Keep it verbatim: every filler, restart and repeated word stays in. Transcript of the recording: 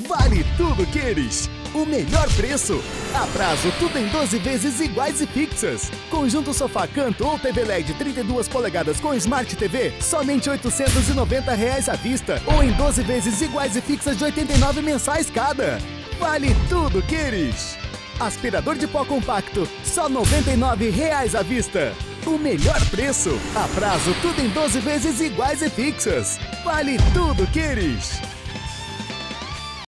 Vale tudo Queires. O melhor preço. A prazo, tudo em doze vezes iguais e fixas. Conjunto sofá canto ou T V L E D trinta e duas polegadas com Smart T V, somente oitocentos e noventa reais à vista. Ou em doze vezes iguais e fixas de oitenta e nove mensais cada. Vale tudo Queires. Aspirador de pó compacto, só noventa e nove reais à vista. O melhor preço. A prazo, tudo em doze vezes iguais e fixas. Vale tudo Queires.